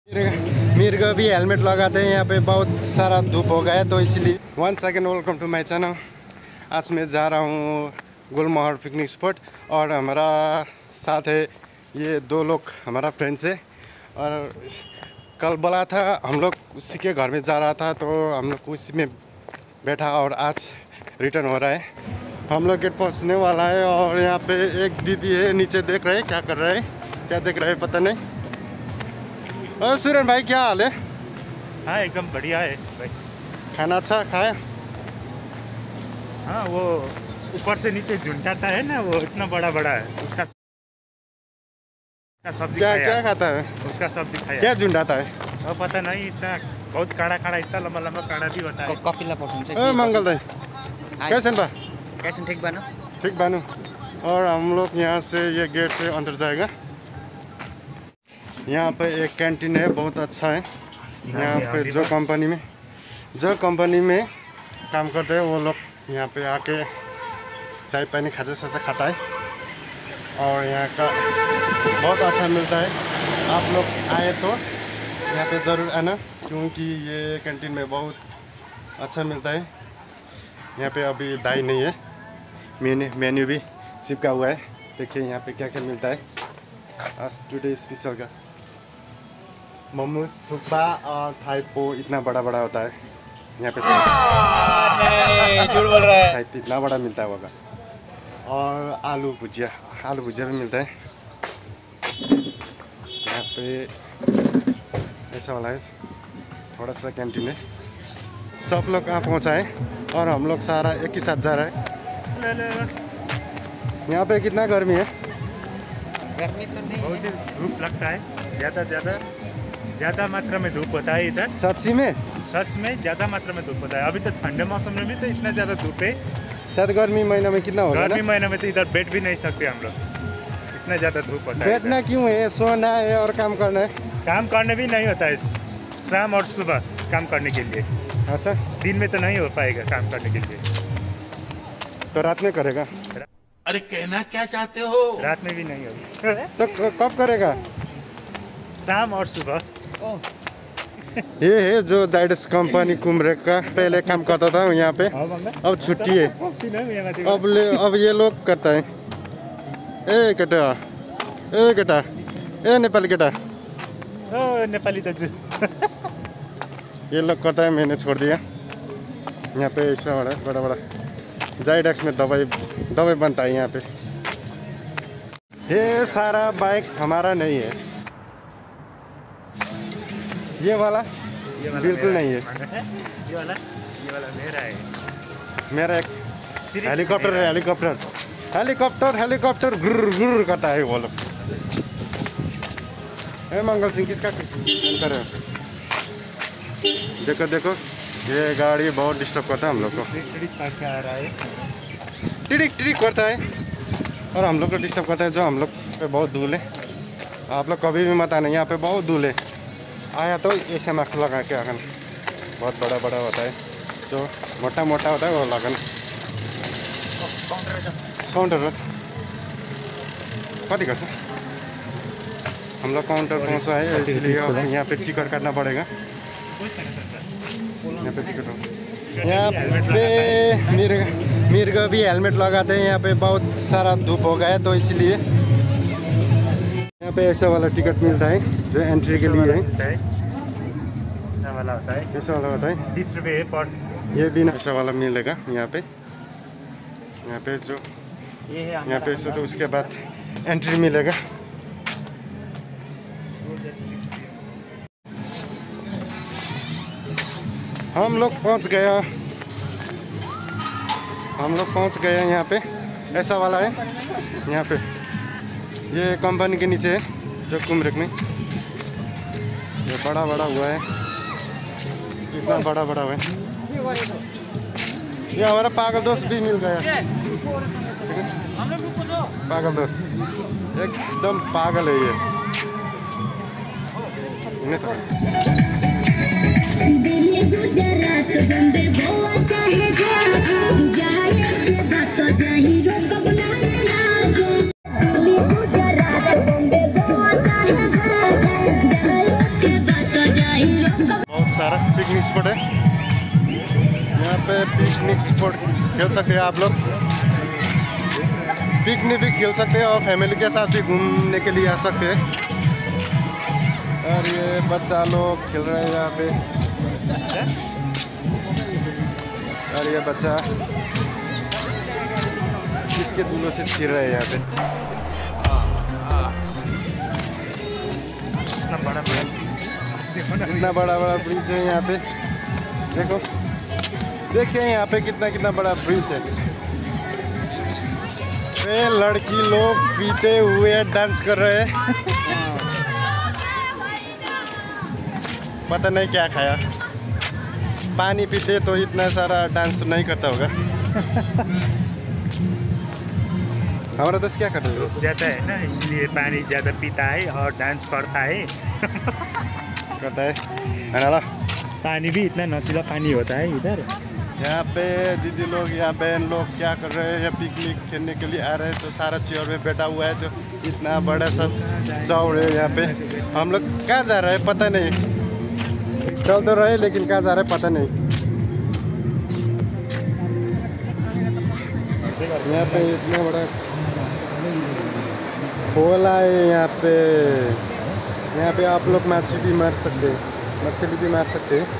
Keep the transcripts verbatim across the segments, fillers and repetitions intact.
मेरे को भी हेलमेट लगाते हैं। यहाँ पे बहुत सारा धूप हो गया है तो इसलिए one second welcome to my channel. आज मैं जा रहा हूँ गुलमोहर पिकनिक स्पॉट और हमारा साथ है ये दो लोग हमारा फ्रेंड्स है। और कल बोला था हम लोग उसी के घर में जा रहा था तो हम लोग उसी में बैठा और आज रिटर्न हो रहा है। हम लोग गेट पहुँचने वाला है और यहाँ पे एक दीदी है नीचे देख रहे हैं क्या कर रहे हैं क्या देख रहे हैं पता नहीं। और सुरन भाई क्या हाल है? हाँ एकदम बढ़िया है भाई। खाना अच्छा खाया? हाँ वो ऊपर से नीचे झुंडाता है ना वो इतना बड़ा बड़ा है उसका सब्जी क्या खाया। क्या खाता है? उसका सब्जी खाया। क्या झुंडाता है? वो पता नहीं इतना बहुत काड़ा काड़ा इतना लंबा लंबा काड़ा भी होता है। कॉफी ला पठाउँछ ए मंगल दाई कैसे बा? कैसे ठीक बानो? ठीक बानू। और हम लोग यहाँ से ये गेट से अंदर जाएगा। यहाँ पे एक कैंटीन है बहुत अच्छा है। यहाँ पे जो कंपनी में जो कंपनी में काम करते हैं वो लोग यहाँ पे आके चाय पानी खाजा साजा खाता है और यहाँ का बहुत अच्छा मिलता है। आप लोग आए तो यहाँ पे ज़रूर आना क्योंकि ये कैंटीन में बहुत अच्छा मिलता है। यहाँ पे अभी दाई नहीं है, मेन्यू मेन्यू भी चिपका हुआ है। देखिए यहाँ पे क्या क्या मिलता है आज टुडे स्पेशल का। मोमोज थुक्पा और थाईपो इतना बड़ा बड़ा होता है यहाँ पे। झूठ बोल रहा है। शायद इतना बड़ा मिलता है होगा। और आलू भुजिया आलू भुजिया भी मिलता है यहाँ पे। ऐसा वाला है थोड़ा सा कैंटीन है। सब लोग कहाँ पहुँचा है और हम लोग सारा एक ही साथ जा रहा है। यहाँ पे कितना गर्मी है? गर्मी तो नहीं बहुत ही धूप लगता है। ज़्यादा ज़्यादा ज़्यादा मात्रा में धूप होता है इधर। सच्ची में? सच में ज़्यादा मात्रा में धूप होता है। अभी तो ठंडे मौसम में भी तो इतना ज़्यादा धूप है। शायद गर्मी महीना में कितना होगा? गर्मी महीने में तो इधर बैठ भी नहीं सकते हम लोग, इतना ज़्यादा धूप होता है। बैठना क्यों है? सोना है और काम करना है। काम करने भी नहीं होता है शाम और सुबह काम करने के लिए। अच्छा दिन में तो नहीं हो पाएगा काम करने के लिए। तो रात में करेगा? अरे कहना क्या चाहते हो? रात में भी नहीं होगी तो क- कब करेगा? शाम और सुबह। ये है जो जाइडस कंपनी कुमरेक का पहले काम करता था यहाँ पे। अब छुट्टी है। अब ले अब ये लोग करता है। ए केटा ए केटा ए नेपाली केटा ओ नेपाली दाजु ये लोग करता है, मैंने छोड़ दिया। यहाँ पे ऐसा बड़ा बड़ा बड़ा जाइडेक्स में दवाई दवाई बनता है यहाँ पे। ये सारा बाइक हमारा नहीं है, ये वाला, ये वाला बिल्कुल नहीं है। ये वाला ये वाला मेरा है। मेरा एक हेलीकॉप्टर है। हेलीकॉप्टर हेलीकॉप्टर हेलीकॉप्टर गुर्र गुर्र करता है वो लोग। ए मंगल सिंह किसका कर रहे हो? देखो देखो ये गाड़ी बहुत डिस्टर्ब करता है हम लोग को। आ रहा है टिड़िक टिड़िक करता है और हम लोग को डिस्टर्ब करता है। जो हम लोग पे बहुत धूल है। आप लोग कभी भी मत आना, यहाँ पे बहुत धूल है। आया तो ऐसे मास्क लगा के आगन, बहुत बड़ा बड़ा होता है जो मोटा मोटा होता है वो लगन। काउंटर कति गर्छ? हम लोग काउंटर पहुँचा है इसलिए अब यहाँ पे टिकट काटना पड़ेगा। यहाँ पे टिकट हो यहाँ पे मेरे मेरे को भी हेलमेट लगाते हैं। यहाँ पे बहुत सारा धूप हो गया है तो इसलिए यहाँ पे ऐसा वाला टिकट मिलता है जो एंट्री के लिए है। ऐसा वाला होता है। कैसा वाला होता है? तीस रुपये पर। ये भी ना ऐसा वाला मिलेगा यहाँ पे। यहाँ पे जो ये है यहाँ पे से तो उसके बाद एंट्री मिलेगा। हम लोग पहुँच गया हम लोग पहुँच गए यहाँ पे। ऐसा वाला है यहाँ पे। ये कंपनी के नीचे है जो कुमरेक में। ये बड़ा बड़ा हुआ है, इतना बड़ा बड़ा हुआ है। ये हमारा पागल दोस्त भी मिल गया। पागल दोस्त एकदम पागल है ये। इन्हें तो गुजरात बंदे गोवा चाहे जाए बात जाही रोक बनाए ना जो गुजरात बंदे गोवा चाहे जाए जाए स्पोर्ट खेल सकते हैं आप लोग, पिकनिक भी खेल सकते हैं और फैमिली के साथ भी घूमने के लिए आ सकते हैं। और ये बच्चा लोग खेल रहे हैं यहाँ पे, और ये बच्चा इसके दूलों से छिड़ रहे हैं यहाँ पे। इतना बड़ा बड़ा देखो ना, इतना बड़ा बड़ा ब्रिज है यहाँ पे, देखो देखिए यहाँ पे कितना कितना बड़ा ब्रिज है। ये लड़की लोग पीते हुए डांस कर रहे हैं। पता नहीं क्या खाया, पानी पीते तो इतना सारा डांस तो नहीं करता होगा। हमारा दोस्त क्या कर रहे हो? ज़्यादा है ना, इसलिए पानी ज़्यादा पीता है और डांस करता है। करता है अनाला। पानी भी इतना नशीला पानी होता है इधर। यहाँ पे दीदी लोग, यहाँ बहन लोग क्या कर रहे हैं? पिकनिक खेलने के लिए आ रहे हैं, तो सारा चेयर में बैठा हुआ है। तो इतना बड़ा सा चौड़ है यहाँ पे। हम लोग कहाँ जा रहे हैं पता नहीं, चल तो रहे लेकिन कहाँ जा रहे हैं पता नहीं। यहाँ पे इतना बड़ा खोला है यहाँ पे। यहाँ पे आप लोग मछली भी मार सकते हैं, मछली भी मार सकते हैं।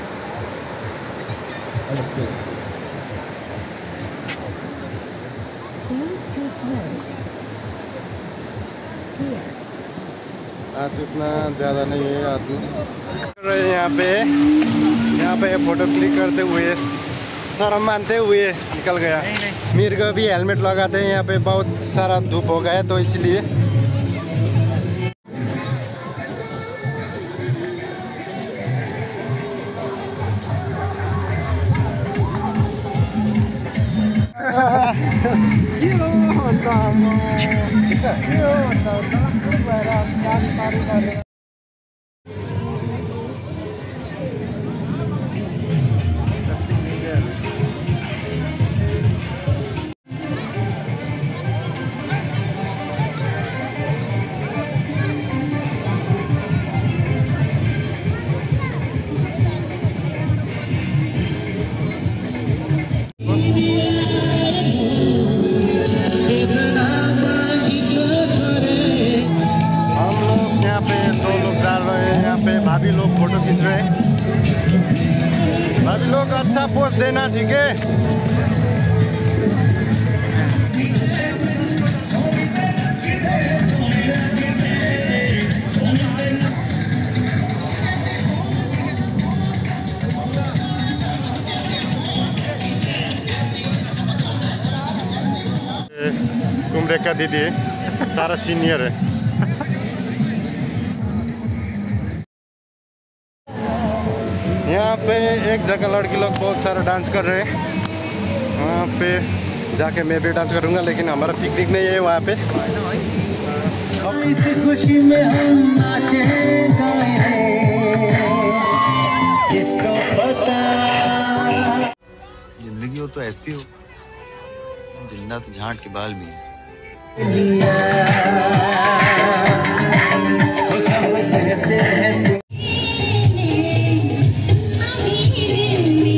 आज इतना ज़्यादा नहीं है आदमी रहे यहाँ पे। यहाँ पे फोटो क्लिक करते हुए शर्म मानते हुए निकल गया। मेरे को भी हेलमेट लगाते हैं, यहाँ पे बहुत सारा धूप हो गया तो इसलिए। भाभी लोग फोटो खींच रहे हैं। भाभी लोग अच्छा पोस्ट देना, ठीक है? कुमरे का दीदी सारा सीनियर है। यहाँ पे एक जगह लड़की लोग बहुत सारा डांस कर रहे हैं, वहाँ पे जाके मैं भी डांस करूँगा, लेकिन हमारा पिकनिक नहीं है वहाँ पे। इस खुशी में हम नाचे गाए, किसको पता। जिंदगी हो तो ऐसी हो, जिंदा तो झांट के बाल भी है।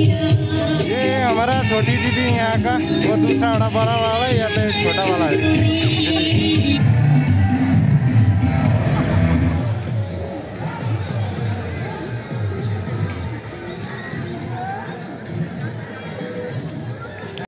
ये हमारा छोटी दीदी यहाँ का, वो दूसरा बड़ा वाला है, या तो छोटा वाला है।